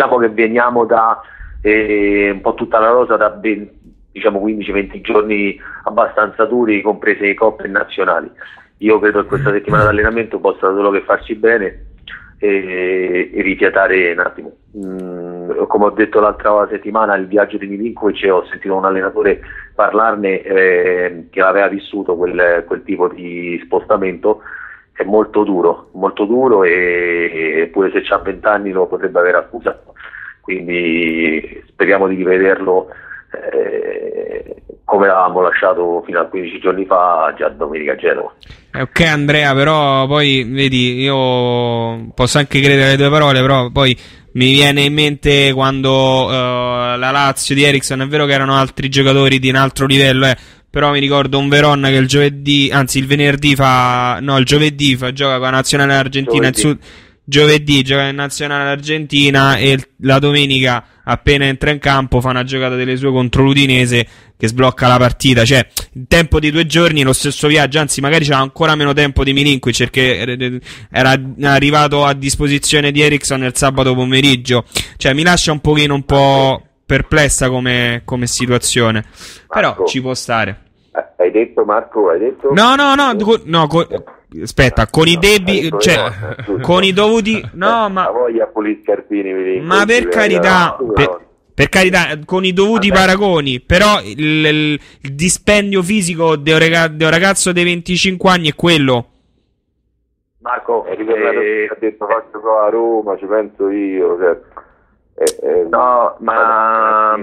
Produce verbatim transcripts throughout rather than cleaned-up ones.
diciamo che veniamo da eh, un po' tutta la rosa da ben, diciamo quindici venti giorni abbastanza duri, comprese i coppe nazionali. Io credo che questa settimana di allenamento possa solo che farci bene e, e rifiatare un attimo. Mm, come ho detto l'altra settimana, il viaggio di Milinkovic, ho sentito un allenatore parlarne eh, che aveva vissuto quel, quel tipo di spostamento. È molto duro, molto duro e, e pure se c'ha vent'anni lo potrebbe aver accusato, quindi speriamo di rivederlo eh, come l'avevamo lasciato fino a quindici giorni fa, già domenica a Genova. Eh, ok Andrea, però poi vedi, io posso anche credere alle tue parole, però poi mi viene in mente quando uh, la Lazio di Eriksen, è vero che erano altri giocatori di un altro livello, eh, però mi ricordo un Veronna che il giovedì, anzi il venerdì fa, no il giovedì fa, gioca con la nazionale argentina, il sud, giovedì gioca in nazionale argentina e la domenica appena entra in campo fa una giocata delle sue contro l'Udinese che sblocca la partita. Cioè in tempo di due giorni lo stesso viaggio, anzi magari c'era ancora meno tempo di Milinkovic perché era arrivato a disposizione di Eriksen nel sabato pomeriggio. Cioè mi lascia un pochino un po' perplessa come, come situazione, però Marco, ci può stare. Hai detto Marco, hai detto? No, no, no, co- no co- aspetta, con i debiti, cioè, no, con i dovuti, no, ma... La voglia pulire Scarpini, ma per carità, per, per carità, con i dovuti Vabbè. paragoni, però il, il, il dispendio fisico di un ragazzo dei venticinque anni è quello. Marco, è ritornato eh, ha detto faccio qua a Roma, ci penso io, cioè, eh, eh, no, ma...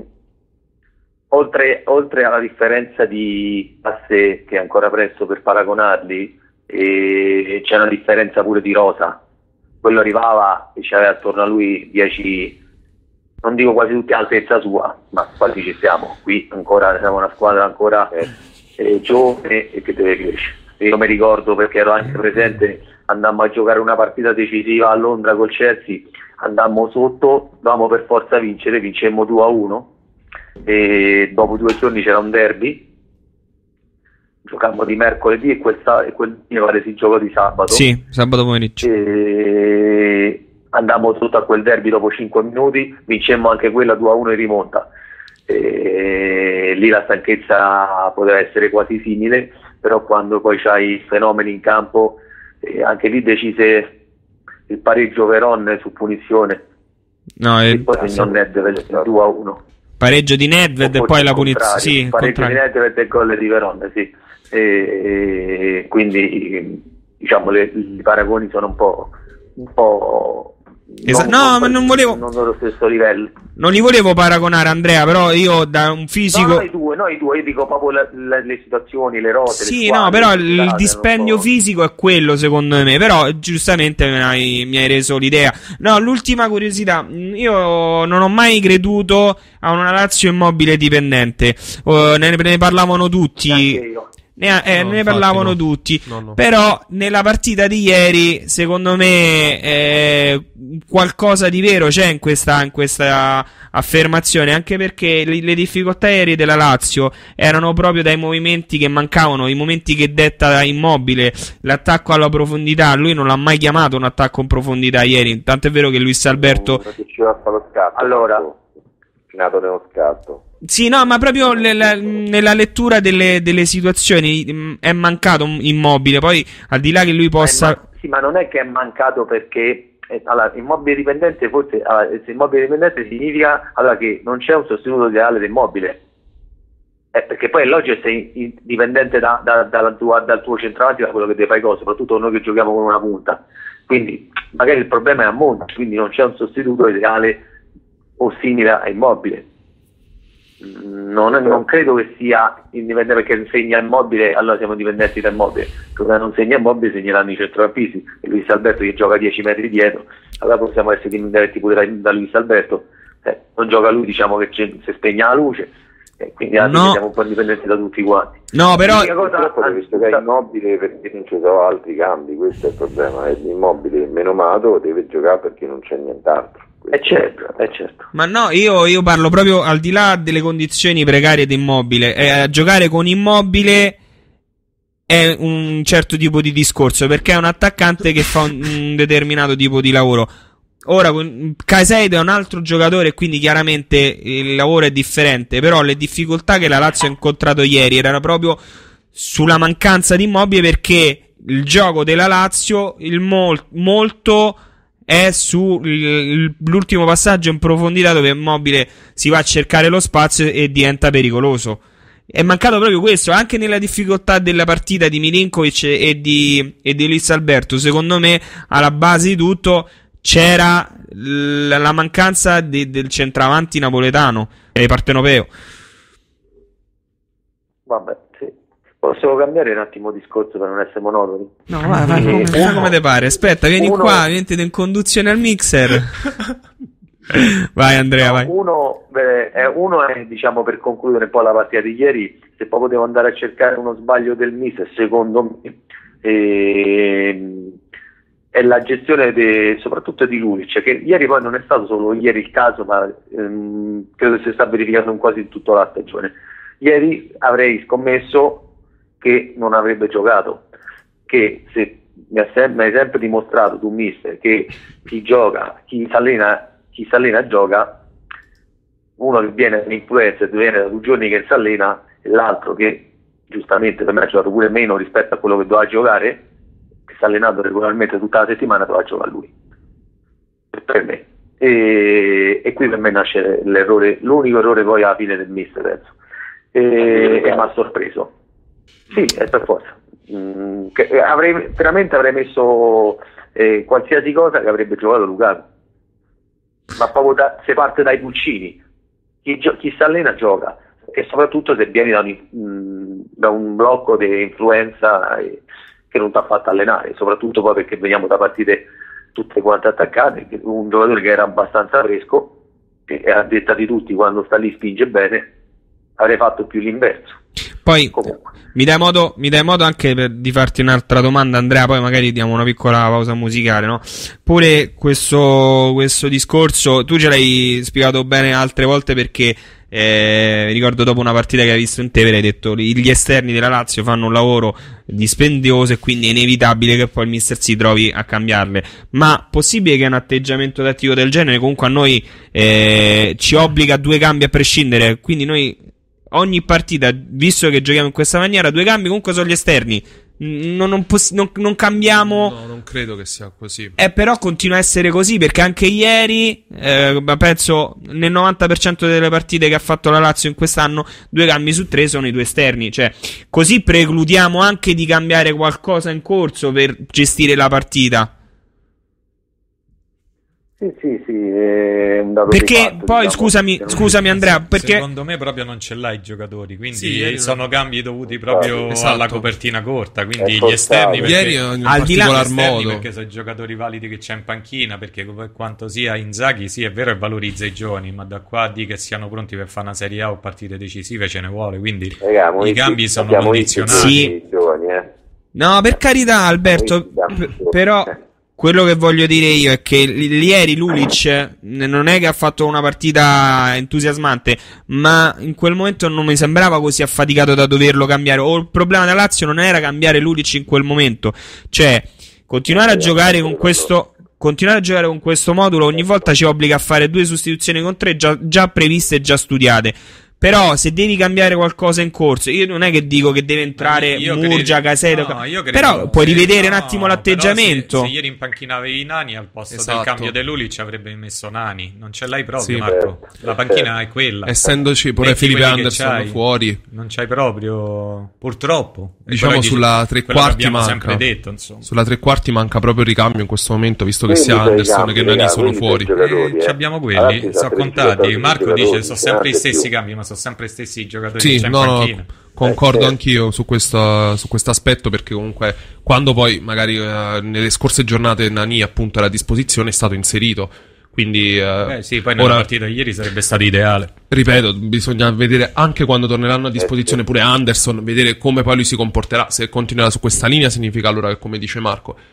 Oltre, oltre alla differenza di passe, che è ancora presto per paragonarli, e c'è una differenza pure di rosa. Quello arrivava e c'aveva attorno a lui dieci, non dico quasi tutti all'altezza sua, ma quasi ci siamo. Qui ancora siamo una squadra ancora eh, eh, giovane e che deve crescere. Io mi ricordo, perché ero anche presente, andammo a giocare una partita decisiva a Londra col Chelsea, andammo sotto, dovevamo per forza vincere, vincemmo due a uno. E dopo due giorni c'era un derby, giocammo di mercoledì e quel, e quel mi pare si giocò di sabato. Sì, sabato pomeriggio. E andammo sotto a quel derby dopo cinque minuti, vincemmo anche quella due a uno in rimonta. E lì la stanchezza poteva essere quasi simile, però quando poi c'hai fenomeni in campo, eh, anche lì decise il pareggio Veron su punizione. No, e è... poi segnò Nedved due a uno. Pareggio di Nedved e poi la punizione. Sì, pareggio di Nedved e gol di Veron, sì. E, e quindi diciamo le, i paragoni sono un po' un po' Esa- non, no, non, ma non volevo, non allo stesso livello. Non li volevo paragonare, Andrea, però io da un fisico. No, noi due, noi due, io dico proprio le, le, le situazioni, le rose. Sì, le squadre, no, però le il strade, dispendio so. fisico è quello, secondo me. Però giustamente mi hai, mi hai reso l'idea. No, l'ultima curiosità, io non ho mai creduto a una Lazio Immobile dipendente. Uh, ne, ne parlavano tutti. Anche io. Ne, eh, no, ne parlavano no. tutti, no, no. Però nella partita di ieri secondo me eh, qualcosa di vero c'è in questa, in questa affermazione, anche perché le, le difficoltà ieri della Lazio erano proprio dai movimenti che mancavano, i momenti che detta Immobile, l'attacco alla profondità. Lui non l'ha mai chiamato un attacco in profondità ieri, tanto è vero che Luis Alberto non riusciva a fare lo scatto, allora finato nello scatto. Sì, no, ma proprio nella, nella lettura delle, delle situazioni mh, è mancato un Immobile. Poi al di là che lui possa ma, sì, ma non è che è mancato perché eh, allora, Immobile dipendente forse allora, se Immobile dipendente significa allora che non c'è un sostituto ideale di Immobile, eh, perché poi è logico che sei in, dipendente da, da, dalla tua, dal tuo centravanti, da quello che ti fai cose, soprattutto noi che giochiamo con una punta, quindi magari il problema è a monte, quindi non c'è un sostituto ideale o simile a Immobile. Non, non credo che sia indipendente, perché segna Immobile allora siamo dipendenti da Immobile, perché non segna Immobile segneranno i centrocampisti e Luis Alberto che gioca dieci metri dietro, allora possiamo essere dipendenti pure da, da Luis Alberto. Eh, non gioca lui, diciamo che si spegne la luce, eh, quindi no. siamo un po' dipendenti da tutti quanti. No, però purtroppo deve giocare Immobile perché non ci sono altri cambi, questo è il problema, è l'Immobile menomato, deve giocare perché non c'è nient'altro. È certo, è certo. Ma no, io, io parlo proprio al di là delle condizioni precarie di Immobile. Eh, giocare con Immobile è un certo tipo di discorso, perché è un attaccante che fa un, un determinato tipo di lavoro. ora Caicedo è un altro giocatore, quindi chiaramente il lavoro è differente, però le difficoltà che la Lazio ha incontrato ieri erano proprio sulla mancanza di Immobile, perché il gioco della Lazio il mol- molto è sull'ultimo passaggio in profondità, dove Immobile si va a cercare lo spazio e diventa pericoloso. È mancato proprio questo, anche nella difficoltà della partita di Milinkovic e di, e di Luis Alberto. Secondo me, alla base di tutto c'era l- la mancanza de- del centravanti napoletano e partenopeo. Vabbè, sì. Posso cambiare un attimo discorso per non essere monotoni? No, vai, vai, come, fai come te pare. Aspetta, vieni uno... qua, vieni in conduzione al mixer. Vai Andrea, no, vai. Uno è, uno è, diciamo, per concludere un po' la partita di ieri, se proprio devo andare a cercare uno sbaglio del mister, secondo me eh, è la gestione de, soprattutto di Lulic, che ieri poi non è stato solo ieri il caso, ma ehm, credo si sta verificando in quasi tutta la stagione. Ieri avrei scommesso che non avrebbe giocato, che se mi, ha sem- mi hai sempre dimostrato tu mister che chi gioca, chi si allena chi si allena gioca, uno che viene all'influenza e viene da due giorni che si allena, e l'altro che giustamente per me ha giocato pure meno rispetto a quello che doveva giocare, che si è allenato regolarmente tutta la settimana, doveva giocare lui, per me. E, e qui per me nasce l'errore, l'unico errore poi alla fine del mister, penso, e, e mi ha sorpreso. Sì, è per forza. Mm, che avrei, veramente avrei messo eh, qualsiasi cosa che avrebbe giocato Lukaku. Ma proprio da, se parte dai pulcini, chi, gio- chi si allena gioca, e soprattutto se vieni da un, mh, da un blocco di influenza eh, che non ti ha fatto allenare, soprattutto poi perché veniamo da partite tutte quante attaccate, un giocatore che era abbastanza fresco, che a detta di tutti quando sta lì spinge bene, avrei fatto più l'inverso. Poi mi dai modo, mi dai modo anche per, di farti un'altra domanda, Andrea, poi magari diamo una piccola pausa musicale, no? Pure questo, questo discorso tu ce l'hai spiegato bene altre volte, perché eh, ricordo dopo una partita che hai visto in Tevere hai detto gli esterni della Lazio fanno un lavoro dispendioso e quindi è inevitabile che poi il mister si trovi a cambiarle. Ma possibile che un atteggiamento tattico del genere comunque a noi eh, ci obbliga a due cambi a prescindere, quindi noi ogni partita, visto che giochiamo in questa maniera, due cambi comunque sono gli esterni, non, non, poss- non, non cambiamo. No, non credo che sia così. Eh, però continua a essere così, perché anche ieri eh, penso nel novanta per cento delle partite che ha fatto la Lazio in quest'anno, due cambi su tre sono i due esterni. Cioè, così precludiamo anche di cambiare qualcosa in corso per gestire la partita. Sì, sì, sì, è un dato perché di fatto, poi diciamo, scusami, scusami Andrea, perché secondo me proprio non ce l'hai i giocatori, quindi sì, sono cambi dovuti proprio esatto. alla copertina corta, quindi È gli esterni perché, ieri in al di là particolar gli esterni modo perché sono i giocatori validi che c'è in panchina, perché per quanto sia Inzaghi sì è vero e valorizza i giovani, ma da qua a di che siano pronti per fare una Serie A o partite decisive ce ne vuole, quindi Raga, i cambi sono condizionati. Sì. Giovani, eh. no, per carità Alberto, p- però quello che voglio dire io è che l- ieri Lulic non è che ha fatto una partita entusiasmante, ma in quel momento non mi sembrava così affaticato da doverlo cambiare. O il problema della Lazio non era cambiare Lulic in quel momento, cioè continuare a giocare con questo continuare a giocare con questo modulo ogni volta ci obbliga a fare due sostituzioni con tre già, già previste e già studiate. Però se devi cambiare qualcosa in corso, io non è che dico che deve entrare Io Murgia, credo- Caicedo, no, io credo- però puoi sì, rivedere un no, attimo però l'atteggiamento. Se, se ieri in panchina avevi Nani al posto Esatto. del cambio De Lulic avrebbe messo Nani, non ce l'hai proprio, Sì. Marco. La panchina è quella. essendoci pure Metti Felipe quelli che Anderson c'hai. fuori, Non c'hai proprio, purtroppo. E diciamo quello sulla dice- tre quello che quarti abbiamo manca sempre detto, insomma. sulla tre quarti manca proprio il ricambio in questo momento, visto che Quelli sia sono i Anderson cambi, che Nani raga, sono quelli sono fuori. i giocatori, Eh, eh. ci abbiamo quelli, Allora, sono sa, tre contati. giocatori, Marco giocatori, dice sono sempre gli anche stessi più. cambi, ma sono sempre gli stessi giocatori Sì, che c'è in no, no, panchina. concordo Eh, certo. anch'io su questo su questo aspetto, perché comunque quando poi magari eh, nelle scorse giornate Nani appunto era a disposizione è stato inserito, quindi eh, Eh sì, poi nella ora partita di ieri sarebbe stato ideale. ripeto, bisogna vedere anche quando torneranno a disposizione pure Anderson, vedere come poi lui si comporterà. Se continuerà su questa linea significa allora che, come dice Marco,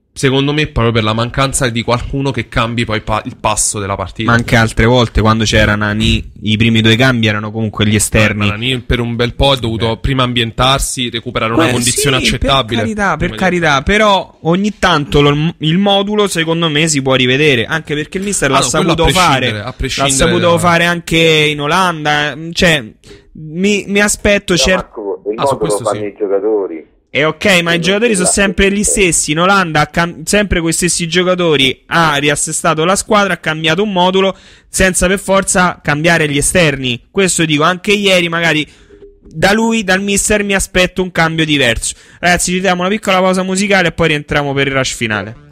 secondo me proprio per la mancanza di qualcuno che cambi poi pa- il passo della partita. Ma anche altre volte quando c'era Nani, i primi due cambi erano comunque gli esterni. Eh, Nani per un bel po' è dovuto prima ambientarsi, recuperare una Eh, condizione sì, accettabile. Per carità, per Prima di- carità, però ogni tanto lo- il modulo secondo me si può rivedere, anche perché il mister Ah, l'ha no, quello saputo a prescindere, fare, a l'ha prescindere saputo da- fare anche in Olanda, cioè mi, mi aspetto Però, cer- Marco, il Ah, su modo lo questo fanno sì. i giocatori. E ok, ma i giocatori sono sempre gli stessi. In Olanda, ha cam- sempre quei stessi giocatori. Ha riassestato la squadra, ha cambiato un modulo senza per forza cambiare gli esterni. Questo dico, anche ieri magari da lui, dal mister, mi aspetto un cambio diverso. Ragazzi, ci diamo una piccola pausa musicale e poi rientriamo per il rush finale.